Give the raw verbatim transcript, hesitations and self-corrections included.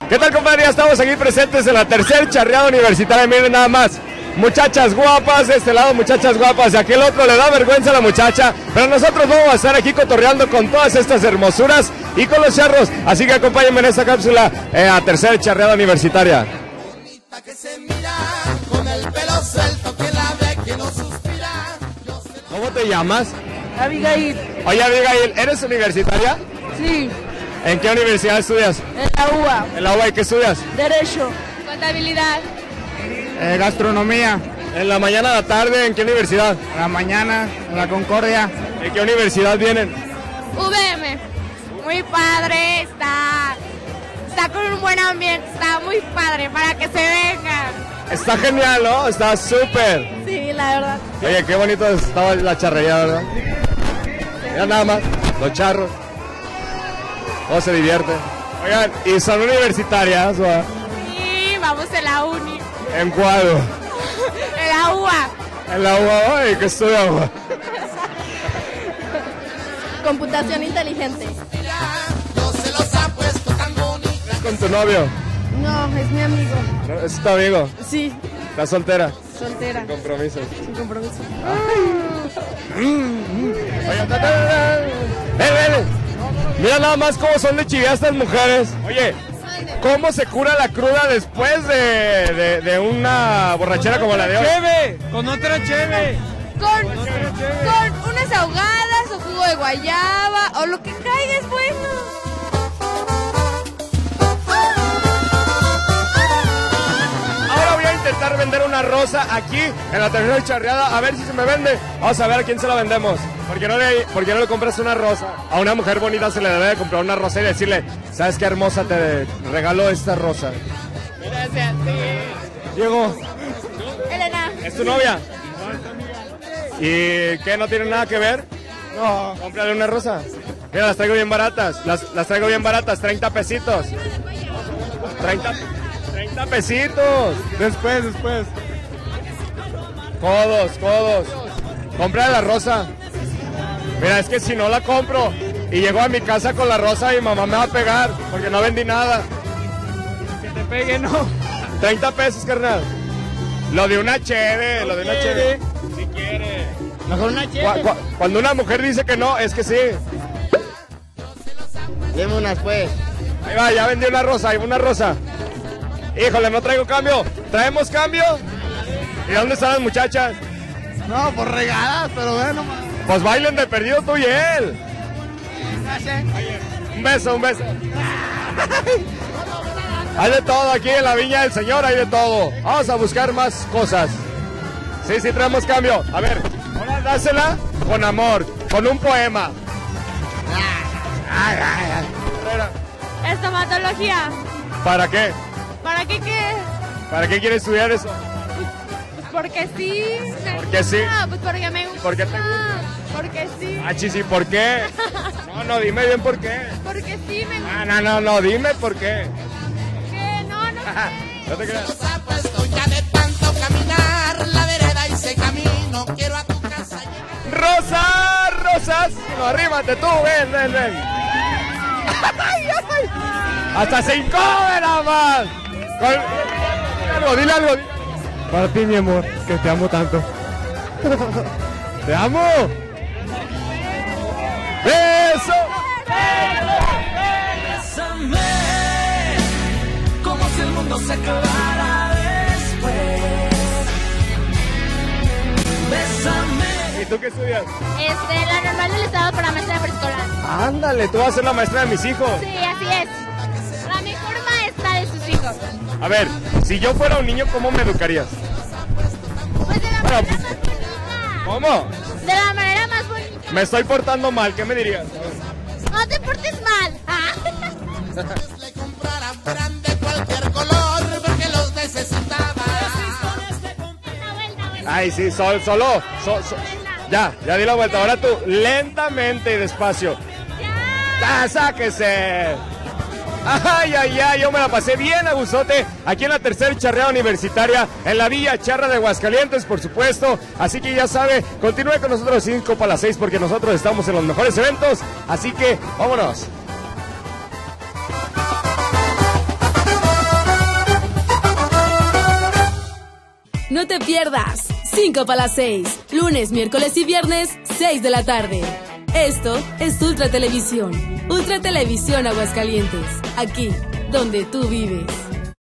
¿Qué tal, compadre? Ya estamos aquí presentes en la tercera charreada universitaria. Miren nada más, muchachas guapas, de este lado muchachas guapas, de aquel otro le da vergüenza a la muchacha, pero nosotros vamos a estar aquí cotorreando con todas estas hermosuras y con los charros, así que acompáñenme en esta cápsula eh, a tercera charreada universitaria. ¿Cómo te llamas? Abigail. Oye, Abigail, ¿eres universitaria? Sí. ¿En qué universidad estudias? En la U A. ¿En la U A y qué estudias? Derecho. Contabilidad. Eh, gastronomía. ¿En la mañana, la tarde, en qué universidad? En la mañana, en la Concordia. ¿En qué universidad vienen? U V M. Muy padre, está, está con un buen ambiente, está muy padre para que se vengan. Está genial, ¿no? Está súper. Sí, la verdad. Oye, qué bonito estaba la charrería, ¿verdad? Mira nada más, los charros. Todos se divierten. Oigan, ¿y son universitarias? ¿O? Sí, vamos en la uni. ¿En cuál? En la U A. En la U A, ay, ¿qué estudiamos? Computación inteligente. ¿Es con tu novio? No, es mi amigo. ¿No? ¿Es tu amigo? Sí, ¿Estás soltera? soltera. Sin compromiso. Sin compromiso. Oye, ta, ta, ta. Ven, ven. Mira nada más cómo son de chivias estas mujeres. Oye, ¿cómo se cura la cruda después de, de, de una borrachera como la de hoy? ¡Cheve! ¡Con otra cheve! Con, con unas ahogadas o jugo de guayaba o lo que caiga es bueno. Ahora voy a intentar vender una rosa aquí en la tercera charreada, a ver si se me vende. Vamos a ver a quién se la vendemos. ¿Por qué no le, por qué no le compras una rosa? A una mujer bonita se le debe de comprar una rosa y decirle, ¿sabes qué hermosa? Te regalo esta rosa. Gracias, sí. Diego, Elena. ¿es tu novia? ¿Y qué, no tiene nada que ver? No. Cómprale una rosa. Mira, las traigo bien baratas. Las, las traigo bien baratas, treinta pesitos. treinta, treinta pesitos. Después, después. Codos, codos. Cómprale la rosa. Mira, es que si no la compro y llego a mi casa con la rosa, mi mamá me va a pegar porque no vendí nada. Que te pegue, no. treinta pesos, carnal. Lo de una cheve, lo de una cheve. Si quiere. Mejor una Cu- cheve. cu- Cuando una mujer dice que no, es que sí. Deme unas, pues. Ahí va, ya vendí una rosa, ahí va una rosa. Híjole, no traigo cambio. ¿Traemos cambio? ¿Y dónde están las muchachas? No, por regadas, pero bueno, man. Pues bailen de perdido tú y él. Gracias. Un beso, un beso. Hay de todo aquí en la Viña del Señor, hay de todo. Vamos a buscar más cosas. Sí, sí, traemos cambio. A ver, ahora dásela con amor, con un poema. Ay, ay, ay. Estomatología. ¿Para qué? ¿Para qué qué? ¿Para qué quieres estudiar eso? Porque sí. me Porque sí. gusta, Pues porque me gusta. ¿Por qué te gusta? Porque sí. Ah, chis, ¿y por qué? No, no, dime bien por qué. Porque sí me gusta. Ah, no, no, no, dime por qué. ¿Qué? No, no sé. No te creas. Ya de tanto caminar la vereda y se camino, quiero a tu casa. Rosas, rosas. No, arrímate tú, ven, ven, ven. Ay, ay. Hasta se incómoda nada más. Con- Dile algo, dile algo. dile algo. Para ti, mi amor, que te amo tanto. ¡Te amo! ¡Beso! Bésame, como si el mundo se acabara después. Bésame. ¿Y tú qué estudias? Este, la normal del estado para maestra de preescolar. Ándale, tú vas a ser la maestra de mis hijos. Sí, así es. La mejor maestra de sus hijos. A ver, si yo fuera un niño, ¿cómo me educarías? Pues de la Bueno, manera pues- más bonita. ¿Cómo? De la manera más bonita. Me estoy portando mal, ¿qué me dirías? No te portes mal. Ah. Le comprara fueran de cualquier color porque los necesitaba. Vuelta, vuelta, vuelta. Ay, sí, sol, solo. so- so- ya, ya di la vuelta. Ahora tú, lentamente y despacio. ¡Ah, sáquese! Ay, ay, ay, yo me la pasé bien a gustote aquí en la tercera charreada universitaria en la Villa Charra de Aguascalientes, por supuesto. Así que ya sabe, continúe con nosotros cinco para las seis porque nosotros estamos en los mejores eventos. Así que vámonos. No te pierdas. cinco para las seis. Lunes, miércoles y viernes, seis de la tarde. Esto es Ultra Televisión. Ultra Televisión Aguascalientes. Aquí, donde tú vives.